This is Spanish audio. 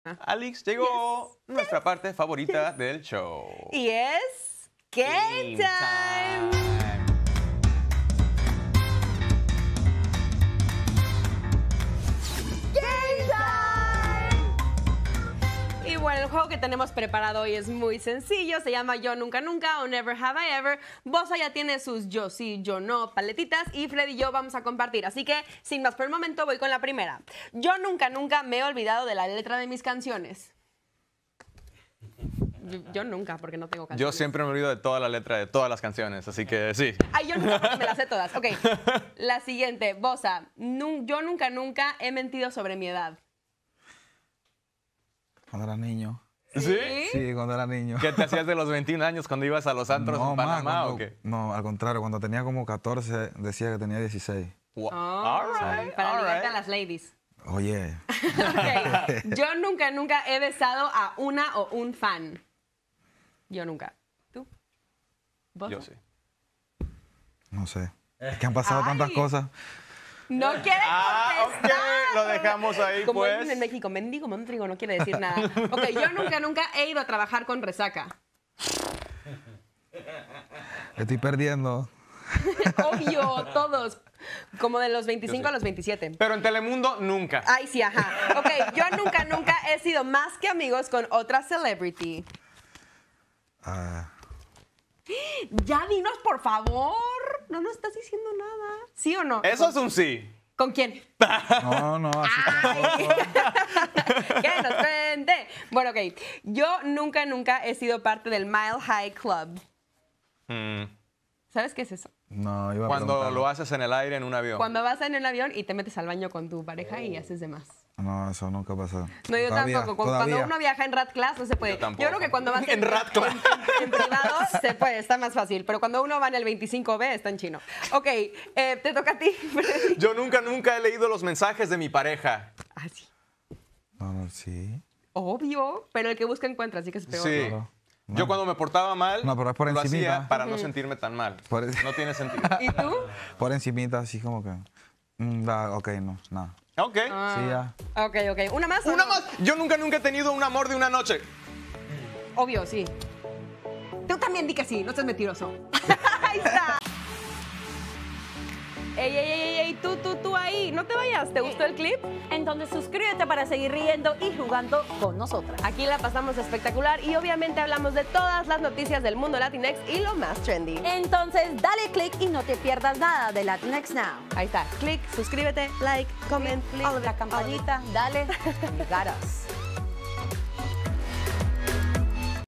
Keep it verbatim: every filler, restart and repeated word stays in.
Alex, llegó yes. nuestra parte favorita yes. del show. Y es Game, Game Time. time. Game Time. Y bueno, el juego que tenemos preparado hoy es muy sencillo. Se llama Yo Nunca Nunca o Never Have I Ever. Bosa ya tiene sus yo sí, yo no paletitas y Freddy y yo vamos a compartir. Así que, sin más por el momento, voy con la primera. Yo nunca, nunca me he olvidado de la letra de mis canciones. Yo, yo nunca, porque no tengo canciones. Yo siempre me olvido de toda la letra de todas las canciones, así que sí. Ay, yo nunca, porque me las sé todas. Ok, la siguiente. Bosa, nun, yo nunca, nunca he mentido sobre mi edad. Cuando era niño. ¿Sí? Sí, cuando era niño. ¿Qué te hacías de los veintiún años cuando ibas a los antros no, en Panamá ma, cuando, o qué? No, al contrario, cuando tenía como catorce decía que tenía dieciséis. Wow. Oh, all right, para all ligarte right. a las ladies. Oye. Okay. Yo nunca, nunca he besado a una o un fan. Yo nunca. ¿Tú? ¿Vos? Yo sí. No sé. Es que han pasado Ay. tantas cosas. No quiere ah, contestar. Ok, lo dejamos ahí, como pues. Como en México, mendigo, montrigo, no quiere decir nada. Ok, yo nunca, nunca he ido a trabajar con resaca. Estoy perdiendo. Obvio, todos. Como de los veinticinco sí. a los veintisiete. Pero en Telemundo, nunca. Ay, sí, ajá. Ok, yo nunca, nunca he sido más que amigos con otra celebrity. Ah... Ya dinos, por favor. No nos estás diciendo nada. ¿Sí o no? Eso es un sí. ¿Con quién? No, no, así que nos cuente. Bueno, ok. Yo nunca, nunca he sido parte del Mile High Club. Mm. ¿Sabes qué es eso? No, iba a Cuando lo haces en el aire en un avión. Cuando vas en un avión y te metes al baño con tu pareja y haces de más. No, eso nunca ha pasado. No, yo todavía, tampoco. Cuando todavía. uno viaja en Rat Class no se puede. Yo, yo creo que cuando vas en, en Rat Class en, en, en privado se puede, está más fácil. Pero cuando uno va en el veinticinco B está en chino. Ok, eh, te toca a ti, Freddy. Yo nunca, nunca he leído los mensajes de mi pareja. Ah, sí. No, no, sí. Obvio, pero el que busca encuentra, así que es peor. Sí. Claro. No. Yo cuando me portaba mal, no, pero es por lo encimita. hacía para no sentirme tan mal. Por en... No tiene sentido. ¿Y tú? Por encimita, así como que... Mm, da, ok, no, nada. Ok. Ah. Sí, ya. Ok, ok. ¿Una más? ¿Una no? más? Yo nunca, nunca he tenido un amor de una noche. Obvio, sí. Tú también di que sí, no seas mentiroso. Ahí está. Ey, ey, ey, ey, tú, tú, tú ahí. No te vayas. ¿Te gustó el clip? Entonces suscríbete para seguir riendo y jugando con nosotras. Aquí la pasamos espectacular y obviamente hablamos de todas las noticias del mundo Latinx y lo más trendy. Entonces dale click y no te pierdas nada de Latinx Now. Ahí está. Click, suscríbete, like, comment, click. La campanita, dale. You got us.